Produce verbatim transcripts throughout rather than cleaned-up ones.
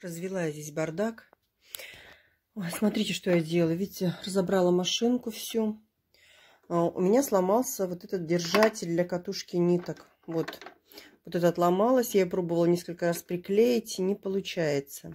Развела я здесь бардак. Ой, смотрите, что я делаю. Видите, разобрала машинку всю. У меня сломался вот этот держатель для катушки ниток. Вот. Вот это отломалось. Я пробовала несколько раз приклеить, и не получается.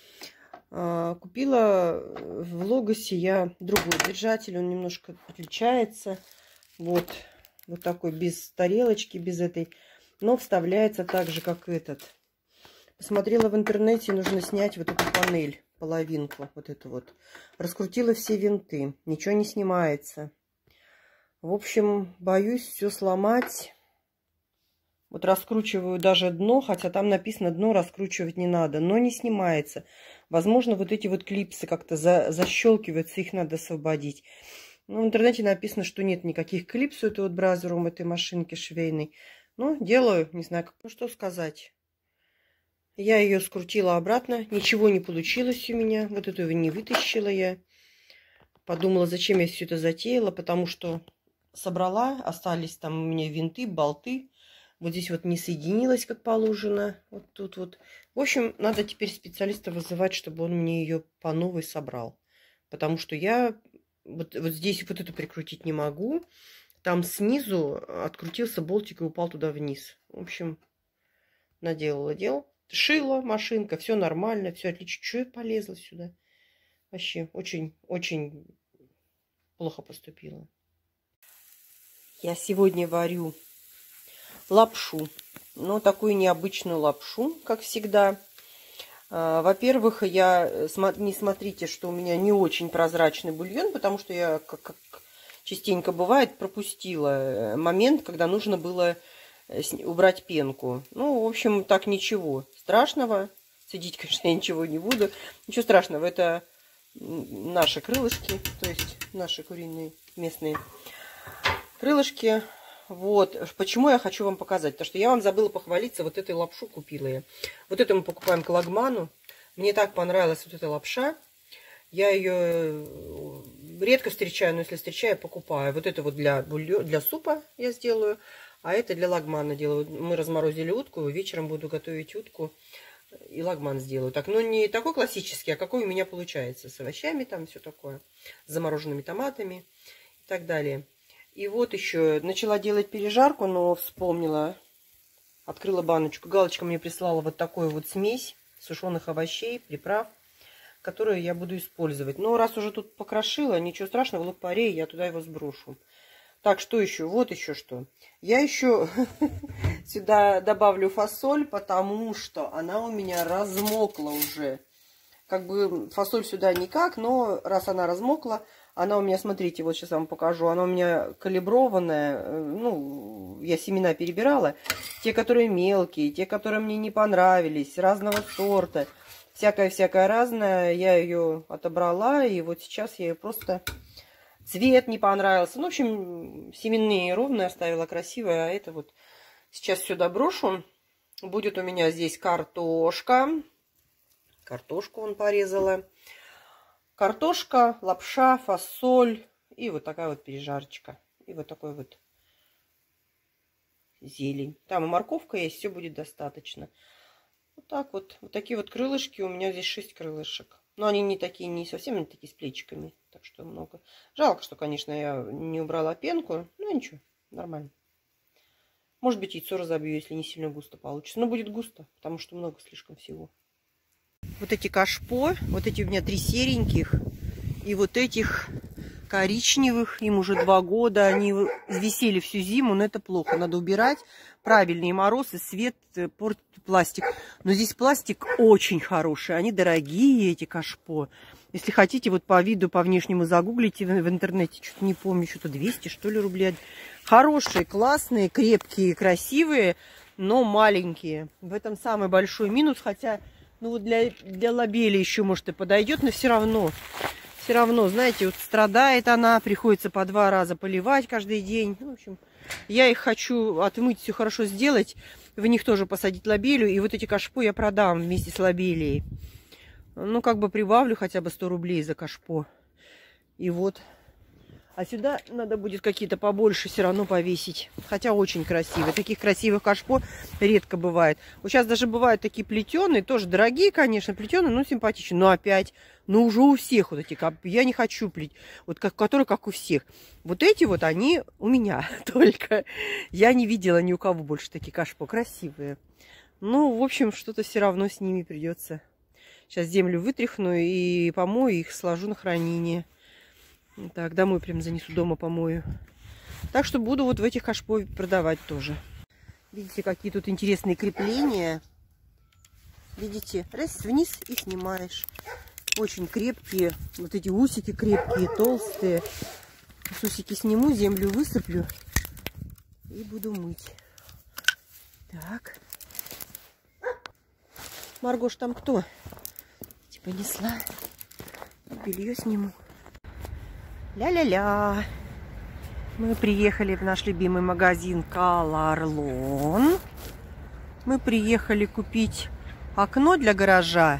Купила в Логосе я другой держатель. Он немножко отличается. Вот. Вот такой, без тарелочки, без этой. Но вставляется так же, как этот. Посмотрела в интернете, нужно снять вот эту панель, половинку, вот эту вот. Раскрутила все винты, ничего не снимается. В общем, боюсь все сломать. Вот раскручиваю даже дно, хотя там написано, дно раскручивать не надо, но не снимается. Возможно, вот эти вот клипсы как-то за, защелкиваются, их надо освободить. Но в интернете написано, что нет никаких клипс у этого вот бразером, этой машинки швейной. Ну, делаю, не знаю, как, ну что сказать. Я ее скрутила обратно. Ничего не получилось у меня. Вот эту не вытащила я. Подумала, зачем я все это затеяла. Потому что собрала. Остались там у меня винты, болты. Вот здесь вот не соединилось, как положено. Вот тут вот. В общем, надо теперь специалиста вызывать, чтобы он мне ее по новой собрал. Потому что я вот, вот здесь вот это прикрутить не могу. Там снизу открутился болтик и упал туда вниз. В общем, наделала дел. Шила машинка, все нормально, все отлично. Что я полезла сюда? Вообще, очень, очень плохо поступила. Я сегодня варю лапшу. Ну, такую необычную лапшу, как всегда. Во-первых, я не смотрите, что у меня не очень прозрачный бульон, потому что я, как, как частенько бывает, пропустила момент, когда нужно было убрать пенку. Ну, в общем, так ничего страшного. Цедить, конечно, я ничего не буду. Ничего страшного. Это наши крылышки, то есть наши куриные местные крылышки. Вот. Почему я хочу вам показать? Потому что я вам забыла похвалиться. Вот этой лапшу купила я. Вот эту мы покупаем к лагману. Мне так понравилась вот эта лапша. Я ее редко встречаю, но если встречаю, покупаю. Вот это вот для, бульон, для супа я сделаю. А это для лагмана делаю. Мы разморозили утку. Вечером буду готовить утку. И лагман сделаю. Так, ну не такой классический, а какой у меня получается. С овощами там все такое. С замороженными томатами и так далее. И вот еще начала делать пережарку, но вспомнила. Открыла баночку. Галочка мне прислала вот такую вот смесь сушеных овощей, приправ, которую я буду использовать. Но раз уже тут покрошила, ничего страшного, лук-порей, я туда его сброшу. Так, что еще? Вот еще что. Я еще сюда добавлю фасоль, потому что она у меня размокла уже. Как бы фасоль сюда никак, но раз она размокла, она у меня, смотрите, вот сейчас вам покажу, она у меня калиброванная. Ну, я семена перебирала. Те, которые мелкие, те, которые мне не понравились, разного сорта. Всякое-всякое разное. Я ее отобрала, и вот сейчас я ее просто... Цвет не понравился. Ну, в общем, семенные ровные оставила красивые. А это вот сейчас сюда брошу. Будет у меня здесь картошка. Картошку он порезала. Картошка, лапша, фасоль. И вот такая вот пережарочка. И вот такой вот зелень. Там и морковка есть. Все будет достаточно. Вот так вот. Вот такие вот крылышки. У меня здесь шесть крылышек. Но они не такие, не совсем не такие с плечиками. Так что много. Жалко, что, конечно, я не убрала пенку. Но ничего, нормально. Может быть, яйцо разобью, если не сильно густо получится. Но будет густо, потому что много слишком всего. Вот эти кашпо, вот эти у меня три сереньких. И вот этих коричневых, им уже два года. Они висели всю зиму, но это плохо. Надо убирать. Правильные морозы, свет портит пластик. Но здесь пластик очень хороший. Они дорогие, эти кашпо. Если хотите, вот по виду, по внешнему загуглите в интернете. Что-то не помню, что-то двести, что ли, рублей. Хорошие, классные, крепкие, красивые, но маленькие. В этом самый большой минус. Хотя, ну вот для, для лабели еще, может, и подойдет, но все равно... Все равно, знаете, вот страдает она, приходится по два раза поливать каждый день. В общем, я их хочу отмыть, все хорошо сделать. В них тоже посадить лабелию. И вот эти кашпо я продам вместе с лабелией. Ну, как бы прибавлю хотя бы сто рублей за кашпо. И вот. А сюда надо будет какие-то побольше все равно повесить. Хотя очень красивые. Таких красивых кашпо редко бывает. Вот сейчас даже бывают такие плетеные, тоже дорогие, конечно, плетеные, но симпатичные. Но опять, ну уже у всех вот эти, я не хочу плеть, вот как, которые как у всех. Вот эти вот, они у меня только. Я не видела ни у кого больше такие кашпо. Красивые. Ну, в общем, что-то все равно с ними придется. Сейчас землю вытряхну и помою, их сложу на хранение. Так, домой прям занесу, дома помою. Так что буду вот в этих кашпо продавать тоже. Видите, какие тут интересные крепления. Видите, раз вниз и снимаешь. Очень крепкие. Вот эти усики крепкие, толстые. С усики сниму, землю высыплю и буду мыть. Так. Маргош, там кто? Типа несла. Белье сниму. Ля-ля-ля. Мы приехали в наш любимый магазин Колорлон. Мы приехали купить окно для гаража.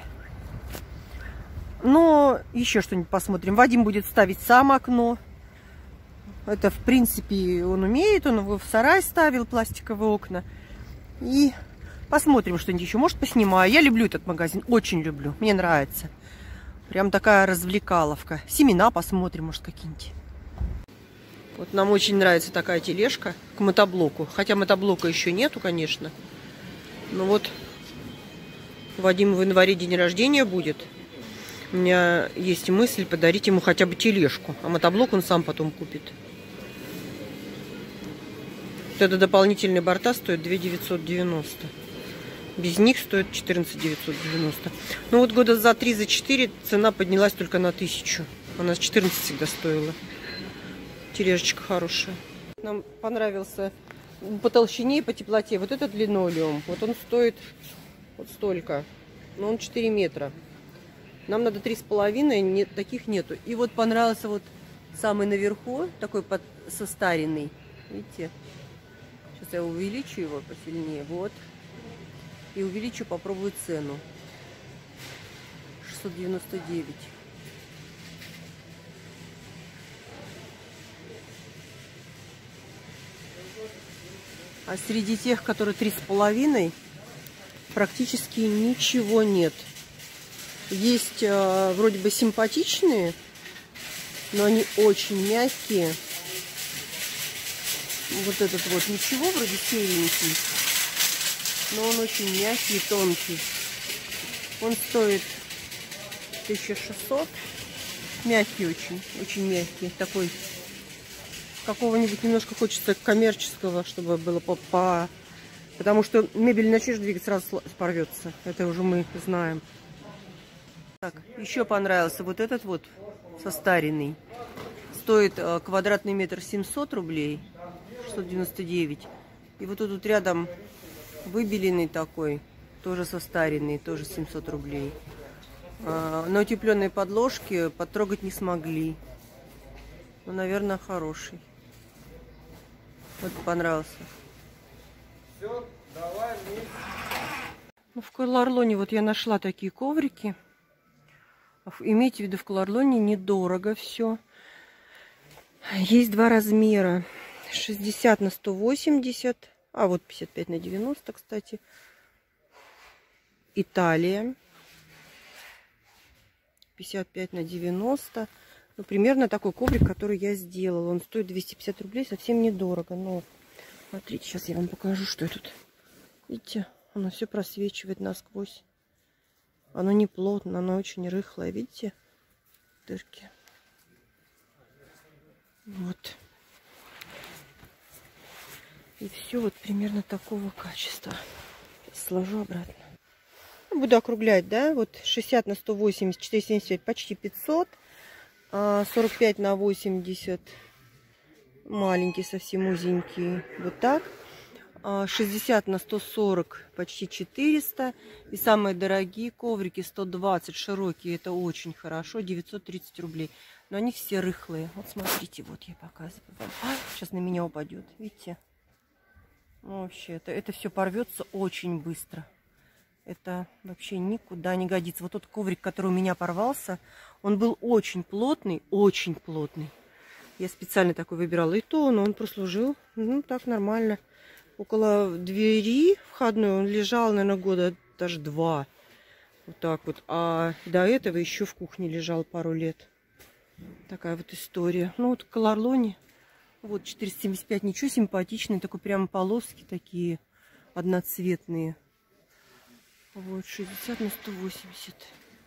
Но еще что-нибудь посмотрим. Вадим будет ставить сам окно. Это, в принципе, он умеет. Он его в сарай ставил, пластиковые окна. И посмотрим что-нибудь еще. Может, поснимаю. Я люблю этот магазин. Очень люблю. Мне нравится. Прям такая развлекаловка. Семена посмотрим, может, какие-нибудь. Вот нам очень нравится такая тележка к мотоблоку. Хотя мотоблока еще нету, конечно. Но вот у Вадима в январе день рождения будет. У меня есть мысль подарить ему хотя бы тележку. А мотоблок он сам потом купит. Вот это дополнительные борта стоят две тысячи девятьсот девяносто. Без них стоит четырнадцать тысяч девятьсот девяносто. Ну вот года за три, за четыре цена поднялась только на тысячу. Она с четырнадцать всегда стоила. Тележечка хорошая. Нам понравился по толщине и по теплоте вот этот линолеум. Вот он стоит вот столько. Но он четыре метра. Нам надо три с половиной, нет, таких нету. И вот понравился вот самый наверху, такой под, состаренный. Видите? Сейчас я увеличу его посильнее. Вот. И увеличу, попробую цену. шестьсот девяносто девять. А среди тех, которые три с половиной, практически ничего нет. Есть э, вроде бы симпатичные, но они очень мягкие. Вот этот вот ничего, вроде серенький. Но он очень мягкий и тонкий. Он стоит тысяча шестьсот. Мягкий очень, очень мягкий. Такой, какого-нибудь немножко хочется коммерческого, чтобы было по... по... Потому что мебель начнешь двигать, сразу порвется. Это уже мы знаем. Так, еще понравился вот этот вот состаренный. Стоит э, квадратный метр семьсот рублей. шестьсот девяносто девять. И вот тут рядом выбеленный такой, тоже состаренный, тоже семьсот рублей. А, на утепленные подложки потрогать не смогли. Ну, наверное, хороший. Вот понравился. Все, давай вместе. Ну, в Колорлоне вот я нашла такие коврики. Имейте в виду, в Колорлоне недорого все. Есть два размера. шестьдесят на сто восемьдесят. А вот пятьдесят пять на девяносто, кстати. Италия. пятьдесят пять на девяносто. Ну, примерно такой коврик, который я сделала. Он стоит двести пятьдесят рублей, совсем недорого. Но смотрите, сейчас я вам покажу, что тут. Видите, оно все просвечивает насквозь. Оно не плотно, оно очень рыхлое. Видите? Дырки. Вот. И все вот примерно такого качества. Сложу обратно. Буду округлять, да? Вот шестьдесят на сто восемьдесят, четыреста семьдесят пять, почти пятьсот. сорок пять на восемьдесят. Маленький, совсем узенький. Вот так. шестьдесят на сто сорок, почти четыреста. И самые дорогие коврики сто двадцать, широкие. Это очень хорошо. девятьсот тридцать рублей. Но они все рыхлые. Вот смотрите, вот я показываю вам. А, сейчас на меня упадет. Видите? Вообще, это, это все порвется очень быстро. Это вообще никуда не годится. Вот тот коврик, который у меня порвался, он был очень плотный, очень плотный. Я специально такой выбирала. И то, но он прослужил. Ну, так нормально. Около двери входной он лежал, наверное, года даже два. Вот так вот. А до этого еще в кухне лежал пару лет. Такая вот история. Ну, вот Колорлоне. Вот четыреста семьдесят пять. Ничего, симпатичный. Такой прям полоски такие одноцветные. Вот, шестьдесят на сто восемьдесят.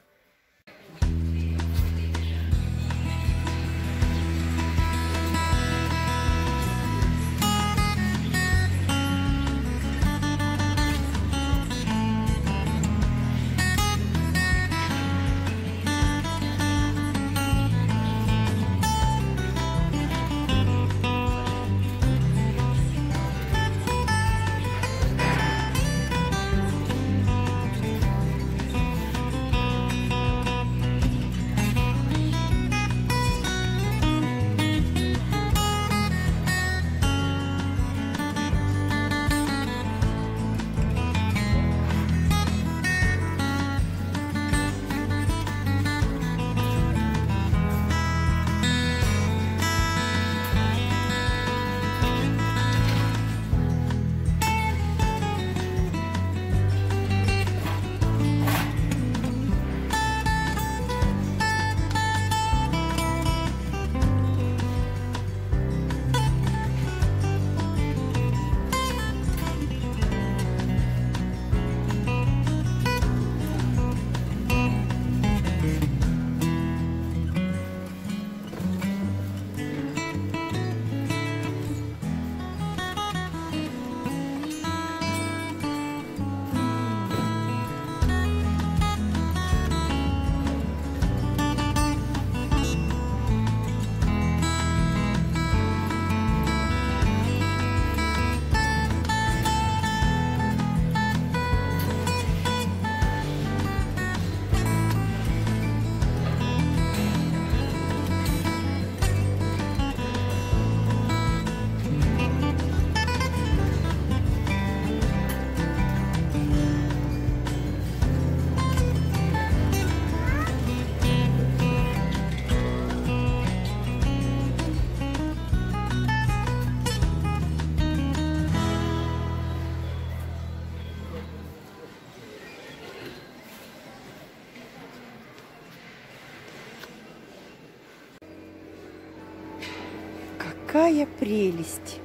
Какая прелесть!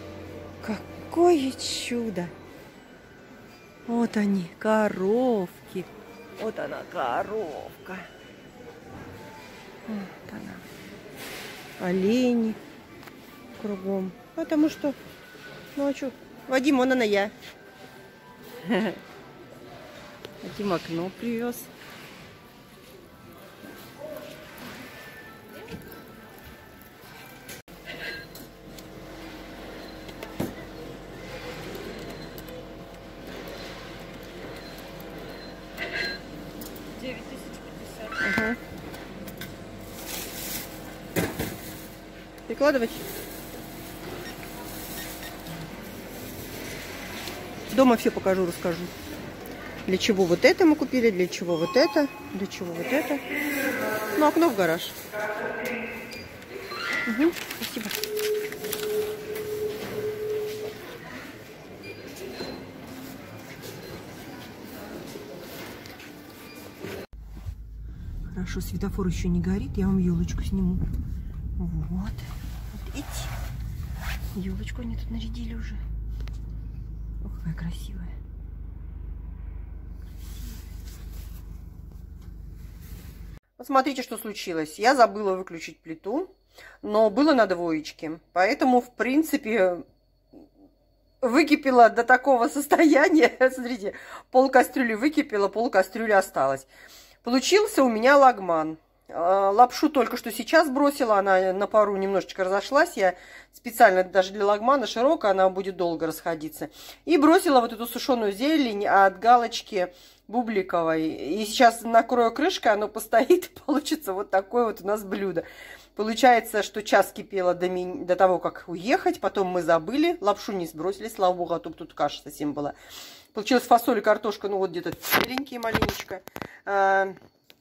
Какое чудо! Вот они, коровки. Вот она, коровка. Вот она. Олени кругом. Потому что, ну а что? Вадим, вон она я. Вадим окно привез. девять тысяч пятьдесят. Ага. Прикладывать? Дома все покажу, расскажу. Для чего вот это мы купили, для чего вот это, для чего вот это. Ну, окно в гараж. Угу, спасибо. Хорошо, светофор еще не горит, я вам елочку сниму. Вот. Вот эти. Елочку они тут нарядили уже. Ох, какая красивая. Вот смотрите, что случилось. Я забыла выключить плиту, но было на двоечке. Поэтому, в принципе, выкипело до такого состояния. Смотрите, пол кастрюли выкипело, пол кастрюли осталось. Получился у меня лагман. Лапшу только что сейчас бросила, она на пару немножечко разошлась. Я специально даже для лагмана широкая, она будет долго расходиться. И бросила вот эту сушеную зелень от галочки бубликовой. И сейчас накрою крышкой, оно постоит, получится вот такое вот у нас блюдо. Получается, что час кипело до, ми... до того, как уехать. Потом мы забыли, лапшу не сбросили, слава богу, а то тут каша совсем была. Получилась фасоль и картошка, ну вот где-то беленькие маленечко.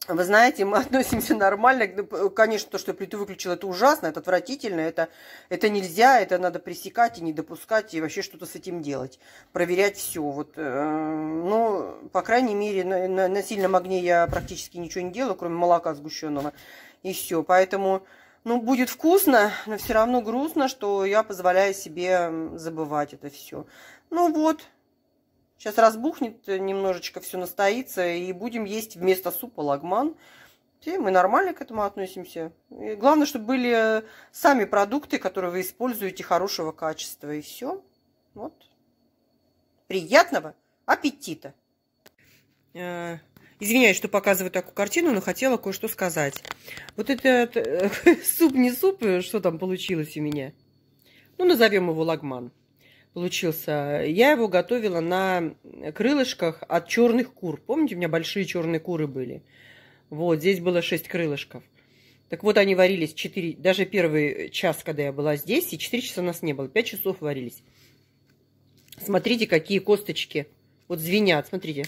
Вы знаете, мы относимся нормально. Конечно, то, что я плиту выключила, это ужасно, это отвратительно, это, это нельзя, это надо пресекать и не допускать, и вообще что-то с этим делать. Проверять все. Вот, э, ну, по крайней мере, на, на, на сильном огне я практически ничего не делаю, кроме молока сгущенного. И все. Поэтому, ну, будет вкусно, но все равно грустно, что я позволяю себе забывать это все. Ну вот. Сейчас разбухнет немножечко, все настоится, и будем есть вместо супа лагман. И мы нормально к этому относимся. И главное, чтобы были сами продукты, которые вы используете, хорошего качества. И все. Вот. Приятного аппетита! Извиняюсь, что показываю такую картину, но хотела кое-что сказать. Вот этот суп не суп, что там получилось у меня? Ну, назовем его лагман. Получился. Я его готовила на крылышках от черных кур. Помните, у меня большие черные куры были? Вот, здесь было шесть крылышков. Так вот, они варились четыре, даже первый час, когда я была здесь, и четыре часа у нас не было, пять часов варились. Смотрите, какие косточки. Вот звенят, смотрите.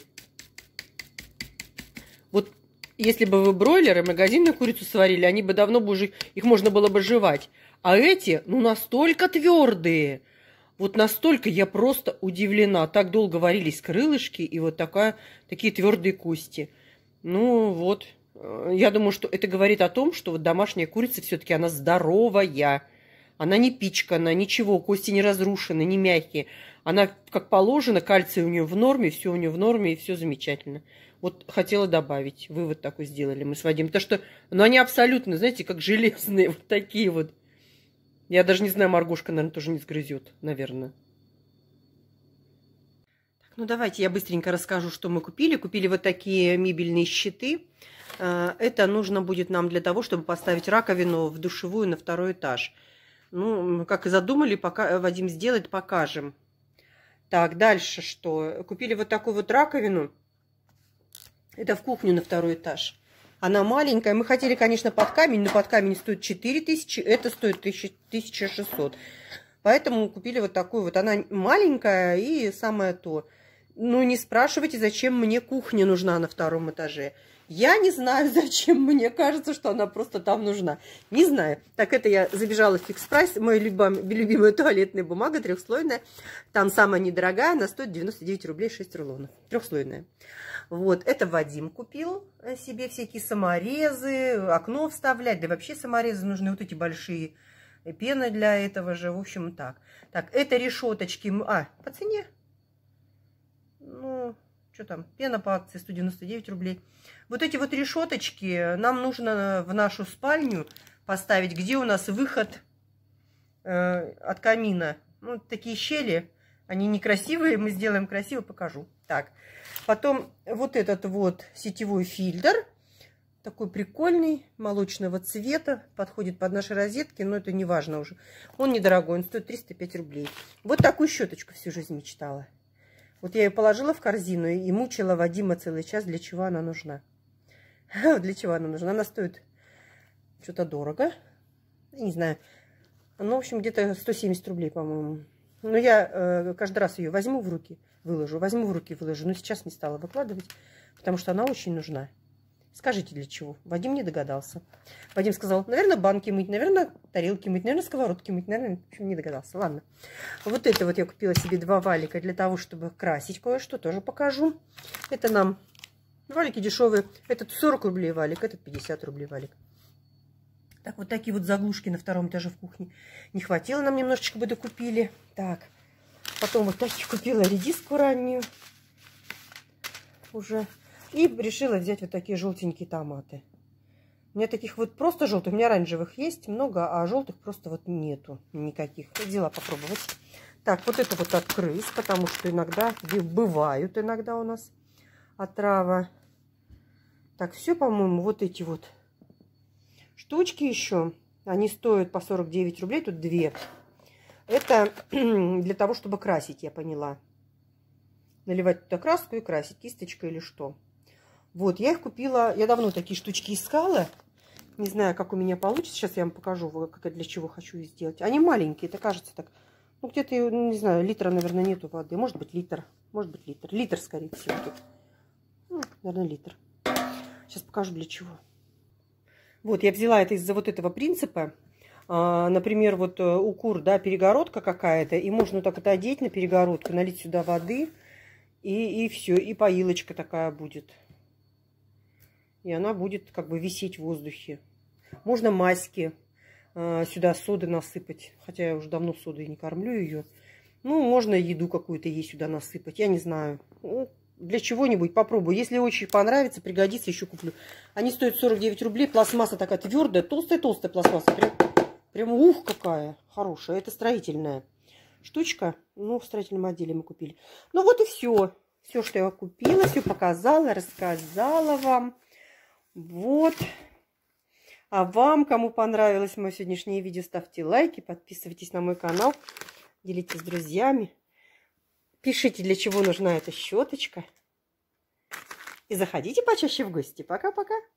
Вот, если бы вы бройлеры, магазинную курицу сварили, они бы давно бы уже, их можно было бы жевать. А эти, ну, настолько твердые. Вот настолько я просто удивлена. Так долго варились крылышки и вот такая, такие твердые кости. Ну вот, я думаю, что это говорит о том, что вот домашняя курица все-таки она здоровая. Она не пичкана, ничего, кости не разрушены, не мягкие. Она как положено, кальций у нее в норме, все у нее в норме и все замечательно. Вот хотела добавить, вывод такой сделали мы с Вадимом. Потому что, ну они абсолютно, знаете, как железные, вот такие вот. Я даже не знаю, Маргошка, наверное, тоже не сгрызет, наверное. Так, ну, давайте я быстренько расскажу, что мы купили. Купили вот такие мебельные щиты. Это нужно будет нам для того, чтобы поставить раковину в душевую на второй этаж. Ну, как и задумали, пока Вадим сделает, покажем. Так, дальше что? Купили вот такую вот раковину. Это в кухню на второй этаж. Она маленькая. Мы хотели, конечно, под камень, но под камень стоит четыре тысячи, это стоит тысяча шестьсот. Поэтому купили вот такую вот. Она маленькая и самое то. Ну, не спрашивайте, зачем мне кухня нужна на втором этаже. Я не знаю, зачем. Мне кажется, что она просто там нужна. Не знаю. Так, это я забежала в Фикс Прайс. Моя любимая туалетная бумага трехслойная. Там самая недорогая. Она стоит девяносто девять рублей, шесть рулонов. Трехслойная. Вот, это Вадим купил себе всякие саморезы, окно вставлять. Да вообще саморезы нужны, вот эти большие пены для этого же. В общем, так. Так, это решеточки. А, по цене. Ну, что там, пена по акции сто девяносто девять рублей. Вот эти вот решеточки нам нужно в нашу спальню поставить, где у нас выход э, от камина. Ну, такие щели, они некрасивые, мы сделаем красиво, покажу. Так, потом вот этот вот сетевой фильтр, такой прикольный, молочного цвета, подходит под наши розетки, но это не важно уже. Он недорогой, он стоит триста пять рублей. Вот такую щеточку всю жизнь мечтала. Вот я ее положила в корзину и мучила Вадима целый час, для чего она нужна. Для чего она нужна? Она стоит что-то дорого. Не знаю. Ну, в общем, где-то сто семьдесят рублей, по-моему. Но я э, каждый раз ее возьму в руки, выложу, возьму в руки, выложу. Но сейчас не стала выкладывать, потому что она очень нужна. Скажите, для чего? Вадим не догадался. Вадим сказал, наверное, банки мыть, наверное, тарелки мыть, наверное, сковородки мыть, наверное, в общем, не догадался. Ладно. Вот это вот я купила себе два валика для того, чтобы красить кое-что, тоже покажу. Это нам валики дешевые. Этот сорок рублей валик, этот пятьдесят рублей валик. Так, вот такие вот заглушки на втором этаже в кухне. Не хватило нам немножечко бы докупили. Так, потом вот такие купила редиску раннюю уже. И решила взять вот такие желтенькие томаты. У меня таких вот просто желтых, у меня оранжевых есть много, а желтых просто вот нету никаких. Взяла попробовать. Так, вот это вот от крыс, потому что иногда бывают иногда у нас отрава. Так, все, по-моему, вот эти вот штучки еще, они стоят по сорок девять рублей, тут две. Это для того, чтобы красить, я поняла. Наливать туда краску и красить, кисточкой или что. Вот, я их купила, я давно такие штучки искала. Не знаю, как у меня получится. Сейчас я вам покажу, как, для чего хочу их сделать. Они маленькие, это кажется так. Ну, где-то, не знаю, литра, наверное, нету воды. Может быть, литр. Может быть, литр. Литр, скорее всего, тут. Ну, наверное, литр. Сейчас покажу для чего. Вот, я взяла это из-за вот этого принципа. А, например, вот у кур, да, перегородка какая-то, и можно вот так вот одеть на перегородку, налить сюда воды, и, и все, и поилочка такая будет. И она будет как бы висеть в воздухе. Можно маськи а, сюда соды насыпать, хотя я уже давно содой не кормлю ее. Ну, можно еду какую-то ей сюда насыпать, я не знаю. Ну, для чего-нибудь попробую. Если очень понравится, пригодится, еще куплю. Они стоят сорок девять рублей. Пластмасса такая твердая, толстая-толстая пластмасса. Прям, прям ух, какая хорошая. Это строительная штучка. Ну, в строительном отделе мы купили. Ну, вот и все. Все, что я купила, все показала, рассказала вам. Вот. А вам, кому понравилось мое сегодняшнее видео, ставьте лайки, подписывайтесь на мой канал. Делитесь с друзьями. Пишите, для чего нужна эта щеточка. И заходите почаще в гости. Пока-пока.